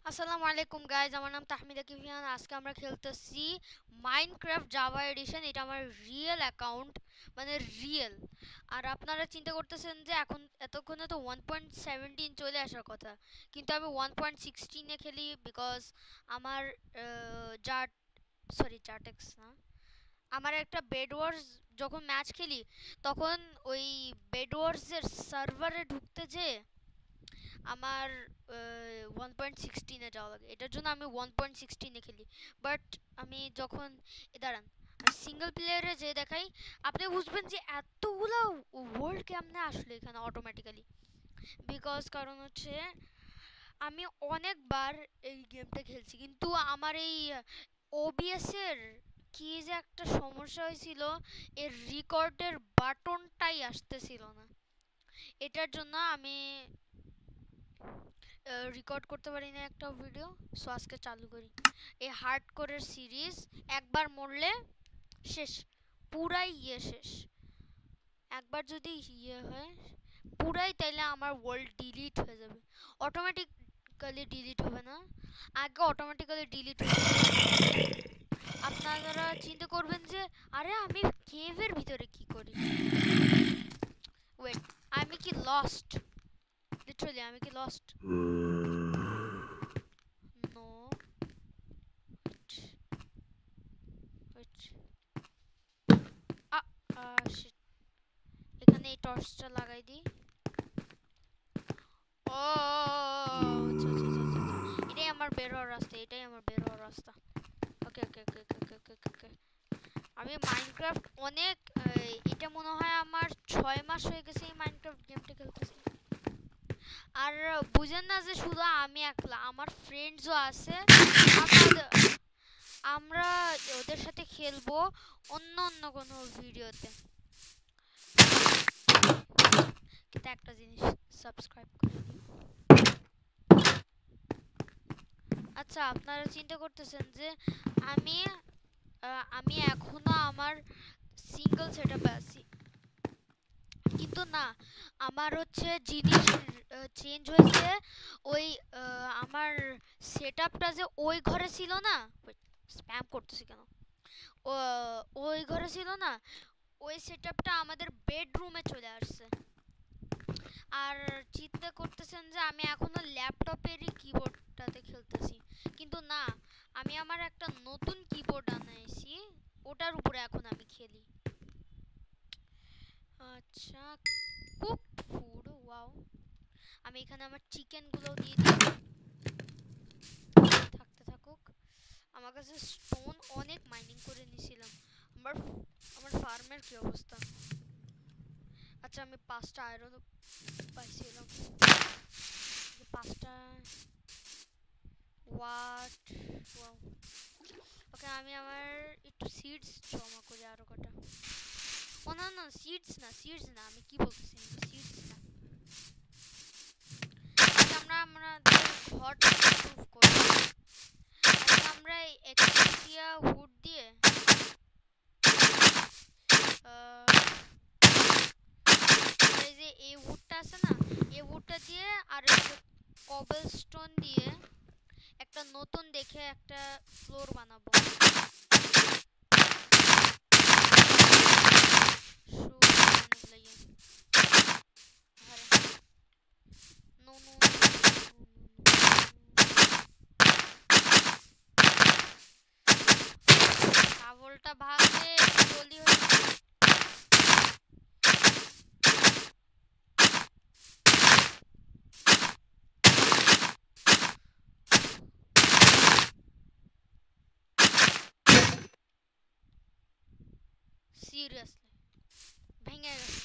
আসসালামু আলাইকুম গাইজ, আমার নাম তাহমিদা কিভিয়ান। আজকে আমরা খেলতেছি মাইনক্রাফট জাভা এডিশন। এটা আমার রিয়েল অ্যাকাউন্ট, মানে রিয়েল। আর আপনারা চিন্তা করতেছেন যে এখন এতক্ষণে তো 1.17 চলে আসার কথা, কিন্তু আমি 1.16-এ খেলি বিকজ আমার জাট সরি জাটেক্স না, আমার একটা বেড ওয়ার্স যখন ম্যাচ খেলি তখন ওই বেড ওয়ার্সের সার্ভারে ঢুকতে যে আমার 1.16-এ যাওয়া লাগে। এটার জন্য আমি 1.16-এ খেলি। বাট আমি যখন দাঁড়ান সিঙ্গেল প্লেয়ারে যে দেখাই, আপনি বুঝবেন যে এতগুলো ওয়ার্ল্ড কেমনে আসলে এখানে অটোমেটিক্যালি। বিকজ কারণ হচ্ছে আমি অনেকবার এই গেমটা খেলছি, কিন্তু আমার এই ওবিএস এর কি যে একটা সমস্যা হয়েছিল, এর রেকর্ডের বাটনটাই আসতেছিল না। এটার জন্য আমি রেকর্ড করতে পারি না একটা ভিডিও। সো আজকে চালু করি এই হার্ডকোরের সিরিজ। একবার মরলে শেষ, পুরাই শেষ। একবার যদি হয় পুরাই, তাইলে আমার ওয়ার্ল্ড ডিলিট হয়ে যাবে। অটোমেটিক্যালি ডিলিট হবে না, আগে অটোমেটিক্যালি ডিলিট হয়ে যাবে। আপনারা চিন্তা করবেন যে আরে আমি কেভের ভিতরে কি করি। ওয়েট, আমি কি লস্ট? লিটারালি আমি কি লস্ট? নো, এখানে এই টর্চটা লাগাই দিই। ও এটাই আমার বের হওয়ার রাস্তা, এটাই আমার বের হওয়ার রাস্তা। ওকে ওকে ওকে ওকে ওকে ওকে ওকে। আমি মাইনক্রাফট অনেক, এটা মনে হয় আমার 6 মাস হয়ে গেছে এই মাইনক্রাফট গেমটা খেলতেছি। আর বুঝেন না যে শুধু আমি একলা, আমার ফ্রেন্ডসও আছে। আমরা ওদের সাথে খেলবো অন্য অন্য কোনো ভিডিওতে। কিন্তু একটা জিনিস, সাবস্ক্রাইব করে দিও। আচ্ছা, আপনারা চিন্তা করতেছেন যে আমি আমি এখনো আমার সিঙ্গেল সেটআপে আছি, কিন্তু না, আমার হচ্ছে জিনিস চেঞ্জ হয়েছে। ওই আমার সেটআপটা যে ওই ঘরে ছিল না, স্প্যাম করতেছি কেন, ওই ঘরে ছিল না, ওই সেটআপটা আমাদের বেডরুমে চলে আসছে। আর চিন্তা করতেছেন যে আমি এখনো ল্যাপটপেরই কিবোর্ডটাতে খেলতেছি, কিন্তু না, আমি আমার একটা নতুন কিবোর্ড আনাইছি, ওটার উপরে এখন আমি খেলি। আচ্ছা, কুকড ফুড, ওয়াও। আমি এখানে আমার চিকেনগুলো দিয়ে দিই, থাকতে থাকুক। আমার কাছে স্টোন অনেক মাইনিং করে নিয়েছিলাম। আমার আমার ফার্মের কি অবস্থা? আচ্ছা, আমি 5টা আয়রন পাইছিলাম, 5টা। What, wow. ওকে, আমি আমার একটু সিডস জমা করি আরো কটা। ও না না, সিডস না, সিডস না, আমি কি বলতেছি, সিডস না। আচ্ছা, আমাদের ঘরটা ইমপ্রুভ করব। আচ্ছা, আমরা এক্সিয়া উড দিয়ে এই যে এই উডটা আছে না, এই উডটা দিয়ে আর কবলস্টোন দিয়ে একটা নতুন দেখে একটা ফ্লোর বানাবো। শাবলটা ভাঙলে জলদি হয়ে সিরিয়াসলি ভেঙে গেছে।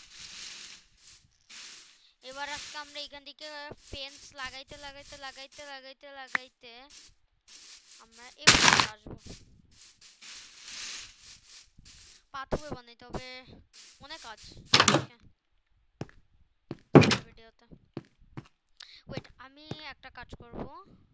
এবার আজকে আমরা এখান থেকে ফেন্স লাগাইতে লাগাইতে লাগাইতে লাগাইতে লাগাইতে আমরা এবার আসবো। পাথরে বানাইতে হবে, অনেক কাজ ভিডিওতে। ওয়েট, আমি একটা কাজ করব।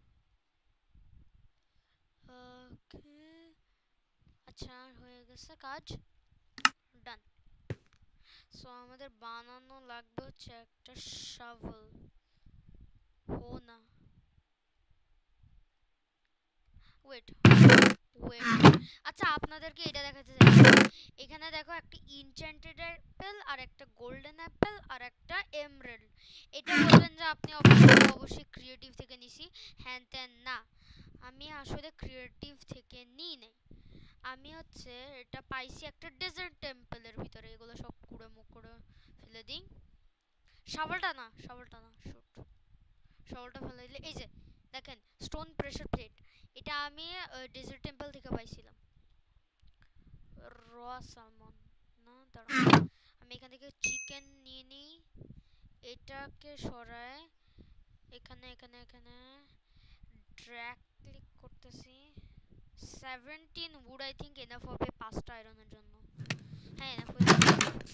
ওকে, আচ্ছা হয়ে গেছে কাজ, ডান। সো আমাদের বানানো লাগবে হচ্ছে একটা শাভল। ও না, ওয়েট ওয়েট, আচ্ছা আপনাদেরকে এটা দেখাতে চাই, এখানে দেখো একটা ইনচ্যান্টেড অ্যাপেল আর একটা গোল্ডেন অ্যাপেল আর একটা এমরাল্ড। এটা বলবেন যে আপনি অবশ্যই ক্রিয়েটিভ থেকে নিছি, হ্যান ত্যান না, আমি আসলে ক্রিয়েটিভ থেকে নিই নাই। আমি হচ্ছে এটা পাইছি একটা ডেজার্ট টেম্পলের ভিতরে। এগুলো সব কুড়ে মুখ করে ফেলে দিই। শাবলটা না, শাবলটা না, শুট, শাবলটা ফেলে দিলে এই যে দেখেন স্টোন প্রেসার প্লেট, এটা আমি ডেজার্ট টেম্পল থেকে পাইছিলাম। র সালমন না, দাঁড়াও আমি এখান থেকে চিকেন নিয়ে নিই, এটাকে সরায় এখানে এখানে এখানে ড্র্যাগ ক্লিক করতেছি। 17 উড আই থিঙ্ক এনাফ হবে 5টা আয়রনের জন্য। হ্যাঁ এনাফ হয়ে যাবে।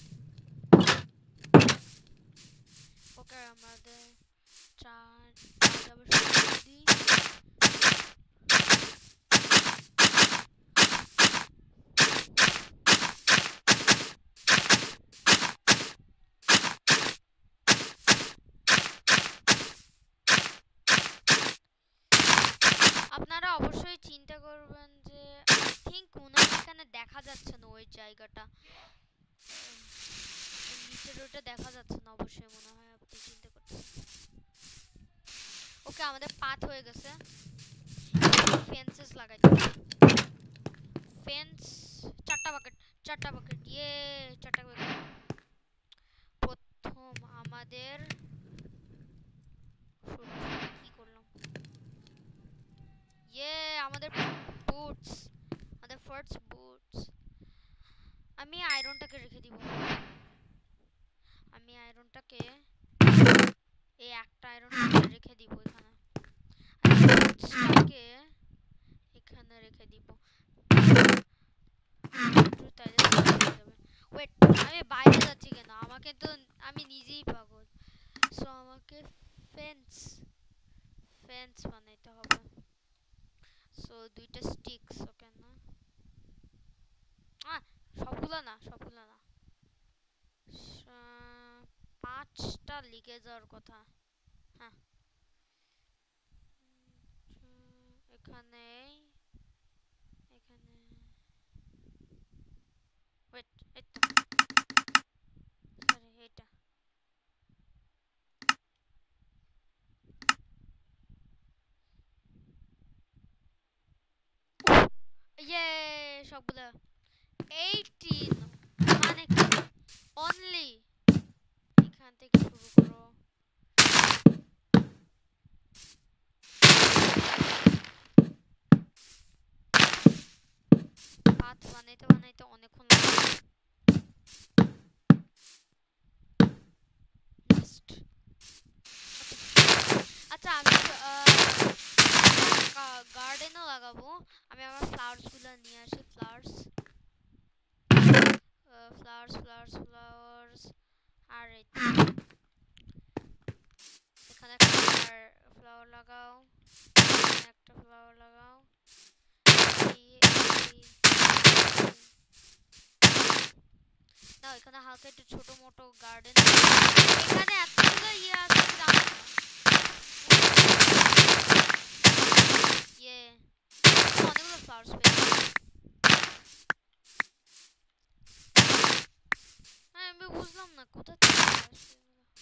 ওকে আমাদের চার আবার শুরু দিই। আপনারা অবশ্যই চিন্তা করবেন যে আই থিঙ্ক মনে হয় এখানে দেখা যাচ্ছে না ওই জায়গাটা, নিচের ওটা দেখা যাচ্ছে না, অবশ্যই মনে হয় আপনি চিন্তা করতেছেন। ওকে আমাদের পাথ হয়ে গেছে, ফেন্সেস লাগাই দিই। ফেন্স, চারটা বাকেট, চারটা বাকেট, ইয়ে চারটা বাকেট। প্রথম আমাদের কি করলাম, ইয়ে আমাদের বুটস, আমাদের ফার্স্ট বুটস। আমি আয়রনটাকে রেখে দিব, আমি আয়রনটাকে এই একটা আয়রন রেখে দিব এখানে, বুটসটাকে এখানে রেখে দিব। ওয়েট, আমি বাইরে যাচ্ছি কেন, আমাকে তো আমি নিজেই পাগল। সো আমাকে ফেন্স ফেন্স বানাইতে হবে। সো দুইটা স্টিকস, ওকে না সবগুলো না, সবগুলো না, 5টা লিখে যাওয়ার কথা। হ্যাঁ এখানে এখানে ওয়েট, এই তো সরি এটা ইয়ে সবগুলো 18 মানে কি অনলি, এখান থেকে শুরু করো। পাথ বানাইতে বানাইতে অনেকক্ষণ লাগে। আচ্ছা আমি গার্ডেনও লাগাবো, আমি আমার ফ্লাওয়ার্স গুলো নিয়ে আসি। ফ্লাওয়ার্স ফ্লাওয়ার্স ফ্লাওয়ার্স ফ্লাওয়ার্স আর এখানে একটা ফ্লাওয়ার লাগাও, এখানে একটা ফ্লাওয়ার লাগাও, না এখানে হালকা একটু ছোট মোটো গার্ডেন। এখানে এতগুলো ইয়ে আছে জানো না, ইয়ে অনেকগুলো ফ্লাওয়ার্স পেয়েছি। হ্যাঁ আমি বুঝলাম না কোথা থেকে আসে,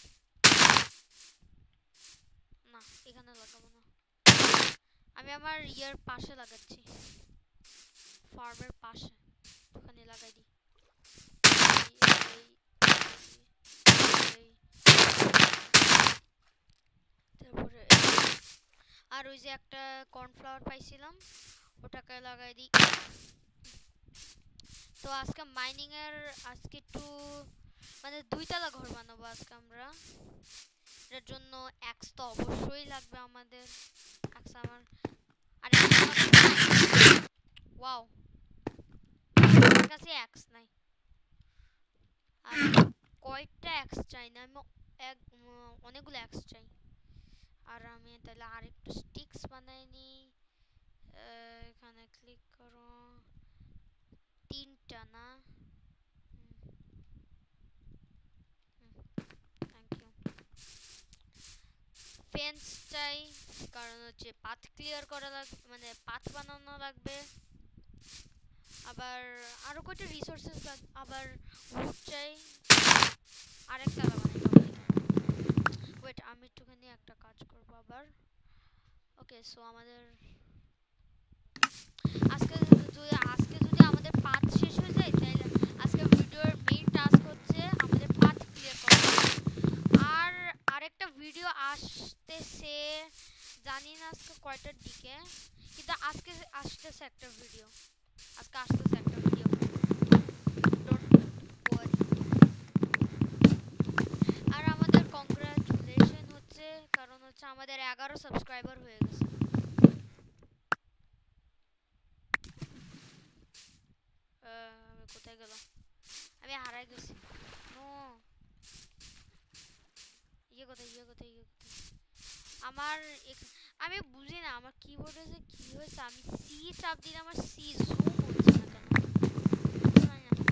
না এখানে লাগাবো না, আমি আমার ইয়ার পাশে লাগাচ্ছি, ফার্মের পাশে, ওখানে লাগাই দিই। তারপরে আর ওই যে একটা কর্নফ্লাওয়ার পাইছিলাম ওটাকে লাগাই দিই। তো আজকে মাইনিং এর আজকে একটু মানে 2 তলা ঘর বানাবো আজকে আমরা, এর জন্য অ্যাক্স তো অবশ্যই লাগবে আমাদের। অ্যাক্স আমার আরে ওয়াও আমার কাছে অ্যাক্স নাই, আর কয়টা অ্যাক্স চাই না, আমি অনেকগুলো অ্যাক্স চাই। আর আমি তাহলে আরেকটু স্টিক্স বানাই নি, এখানে ক্লিক করো, 3টা না, থ্যাংক ইউ। ফেন্স চাই, কারণ হচ্ছে পাথ ক্লিয়ার করা লাগবে, মানে পাথ বানানো লাগবে। আবার আরো কয়টা রিসোর্সেস লাগবে, আবার উড চাই, আরেকটা বানাইতে হবে। ওয়েট, আমি একটুখানি একটা কাজ করব আবার। ওকে, সো আমাদের আজকে যদি আমাদের পাথ শেষ হয়ে যায়, তাহলে আজকে ভিডিওর মেইন টাস্ক হচ্ছে আমাদের পাথ ক্লিয়ার করা। আর আরেকটা ভিডিও আসতেছে, জানি না আজকে কয়টার দিকে, কিন্তু আজকে আসতেছে একটা ভিডিও, ডোন্ট ওয়ারি। আর আমাদের কংগ্রাচুলেশন হচ্ছে, কারণ হচ্ছে আমাদের 11 সাবস্ক্রাইবার হয়ে গেছে। আমি কোথায় গেলাম, আমি হারাই গেছি। নো, ইয়ে কোথায় আমার আমি বুঝি না আমার কিবোর্ডে যে কি হয়েছে, আমি সি চাপ দিলে আমার সি জুম হচ্ছে না কেন, জানি না।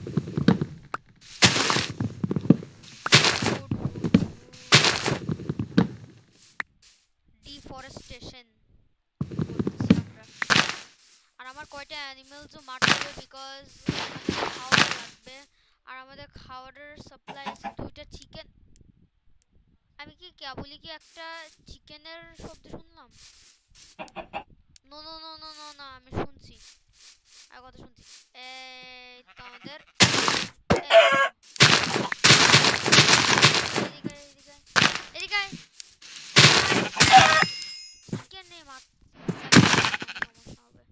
ডিফরেস্টেশন করতেছি আমরা। আর আমার কয়টা অ্যানিমেলসও মারতে হবে, বিকজ আমাদের খাওয়া লাগবে। আর আমাদের খাওয়ারের সাপ্লাই আছে 2টা চিকেন। আমি কি কেবলই কি একটা চিকেনের শব্দ শুনলাম? No no no no no না, আমি শুনছি, আর কথা শুনছি। এই তো আমাদের এদিকে চিকেন নেই, সমস্যা হবে।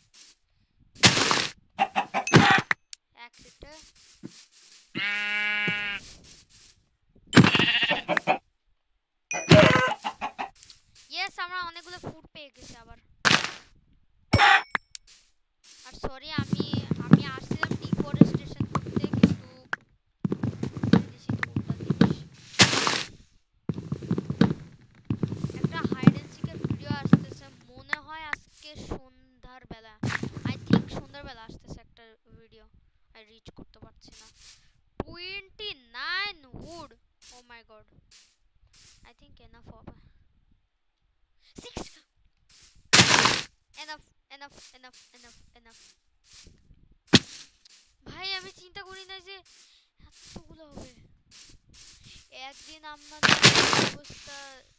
এক সেটে ইয়েস, আমরা অনেকগুলো ফুড পেয়ে গেছি আবার। আর সরি, আমি আসছিলাম ডিফরেস্টেশন করতে, কিন্তু দেখি তো উল্টা জিনিস। একটা হাইড এন্ড সিকের ভিডিও আসতেছে মনে হয় আজকে সন্ধ্যার বেলা, আই থিংক সন্ধ্যার বেলা আসতেছে একটা ভিডিও। আই রিচ করতে পারছি না। 29 wood, oh my god, I think enough হবে। 6, enough enough enough enough enough. ভাই আমি চিন্তা করি না যে এতগুলো হবে একদিন। আমাদের অবস্থা,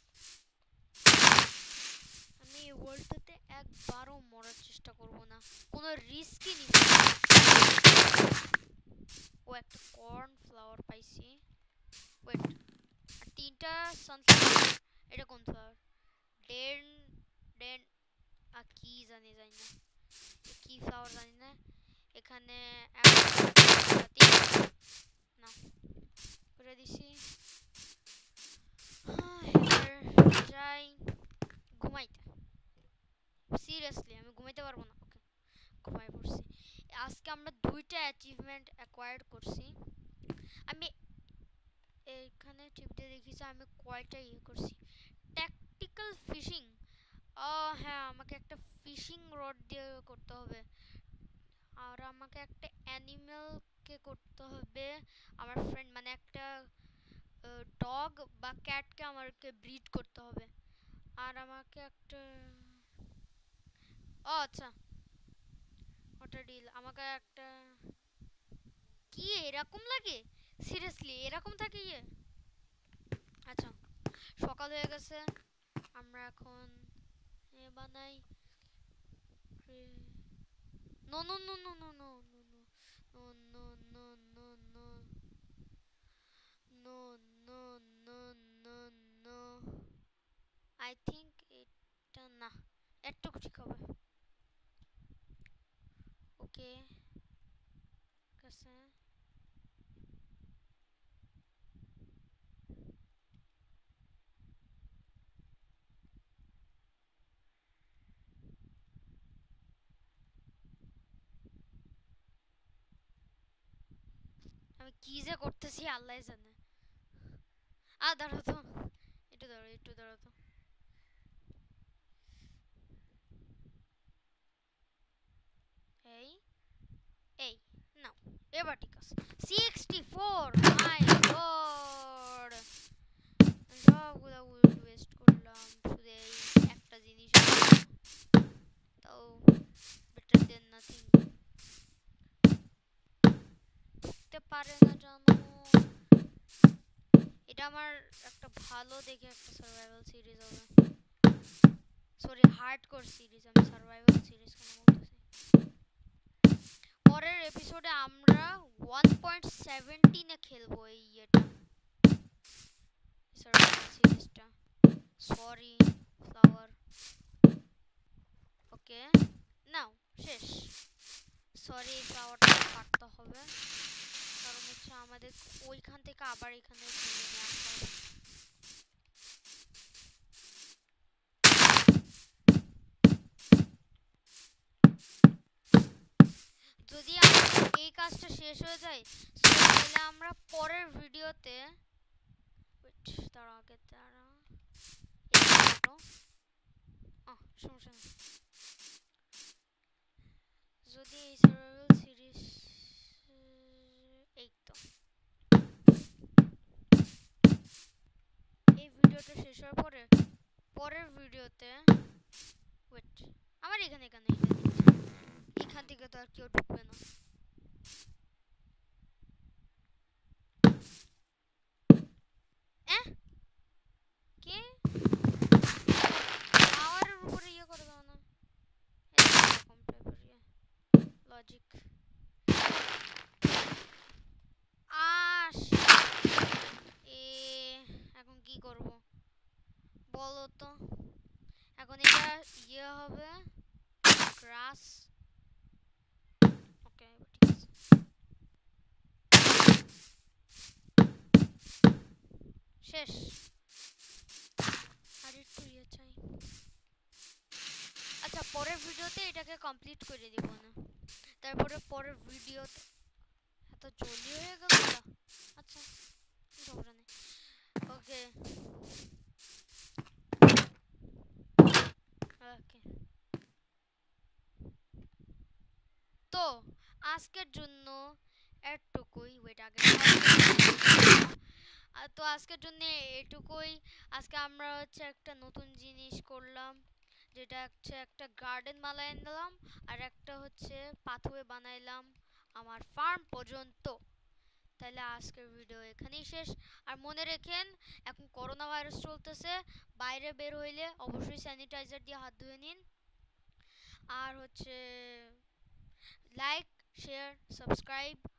আমি এই ওয়ার্ল্ডটাতে একবারও মরার চেষ্টা করব না, কোনো রিস্কই নিব না। ও একটা কর্ন ফ্লাওয়ার পাইছি, ওয়েট, আর 3টা সানফ্লাওয়ার। এটা কোন ফ্লাওয়ার? ডেন ডেন কি জানি না, কি ফ্লাওয়ার জানি না। এখানে না করে দিছি। যাই ঘুমাইতে, সিরিয়াসলি আমি ঘুমাইতে পারবো না। ওকে, ঘুমাই পড়ছি। আজকে আমরা 2টা অ্যাচিভমেন্ট অ্যাকোয়ার্ড করছি। আমি এখানে টিপ দিয়ে দেখিছি আমি কয়টা করছি। ট্যাকটিক্যাল ফিশিং, হ্যাঁ, আমাকে একটা ফিশিং রড দিয়ে করতে হবে। আর আমাকে একটা অ্যানিমেলকে করতে হবে, আমার ফ্রেন্ড, মানে একটা ডগ বা ক্যাটকে আমাকে ব্রিড করতে হবে। আর আমাকে একটা, আচ্ছা, ওটা ডিল। আমাকে একটা, কি এরকম লাগে? সিরিয়াসলি এরকম থাকে ইয়ে? আচ্ছা, সকাল হয়ে গেছে, আমরা এখন বানাই। No no no no no no no no no no no no no no no no, I think এটা না, একটুকু ঠিক হবে। ওকে, কাছে আমি কি যে করতেছি আল্লাহ জানে। দাঁড়াও তো, একটু দাঁড়াও তো। এই এই নাও, এবার ঠিক আছে। 64, মাই গড, সবগুলো ওয়েস্ট করলাম শুধু এই একটা এটা আমার একটা ভালো দেখে একটা সার্ভাইভাল সিরিজ হবে, সরি হার্ডকোর সিরিজ, আমি সার্ভাইভাল সিরিজ কেন বলতেছি। পরের এপিসোডে আমরা 1.17 এ খেলবো এই এটা সার্ভাইভাল সিরিজটা। সরি ফ্লাওয়ার, ওকে নাও শেষ। সরি ফ্লাওয়ারটা কাটতে হবে, কারণ হচ্ছে আমাদের ওইখান থেকে আবার এখানে ফিরে নিয়ে আসতে হবে। যদি আমাদের এই কাজটা শেষ হয়ে যায় তাহলে আমরা পরের ভিডিওতে তার আগে তারা সমস্যা নেই। যদি এই সার্ভাইভাল সিরিজ এই তো এই ভিডিওটা শেষ হওয়ার পরে পরের ভিডিওতে ওয়েট আমার এখানে এখান থেকে তো আর কেউ ঢুকবে না। কে টাওয়ারের উপরে ইয়ে করে দাও না, এরকম টাইপের ইয়ে লজিক। আশ এ এখন কি করব বলো তো? এখন এটা ইয়ে হবে গ্রাস, ওকে ঠিক আছে। শেষ, আর একটু ইয়ে চাই। আচ্ছা পরের ভিডিওতে এটাকে কমপ্লিট করে দিব না, তারপরে পরের ভিডিওতে এত জলদি হয়ে গেল এটা। আচ্ছা সমস্যা নেই, ওকে ওকে। তো আজকের জন্য এটুকুই, ওয়েট আগে তো আজকের জন্য এটুকুই। আজকে আমরা হচ্ছে একটা নতুন জিনিস করলাম, যেটা হচ্ছে একটা গার্ডেন বানাই দিলাম আর একটা হচ্ছে পাথওয়ে বানাইলাম আমার ফার্ম পর্যন্ত। তাহলে আজকের ভিডিও এখানেই শেষ। আর মনে রাখেন এখন করোনা ভাইরাস চলতেছে, বাইরে বের হইলে অবশ্যই স্যানিটাইজার দিয়ে হাত ধুয়ে নিন। আর হচ্ছে লাইক শেয়ার সাবস্ক্রাইব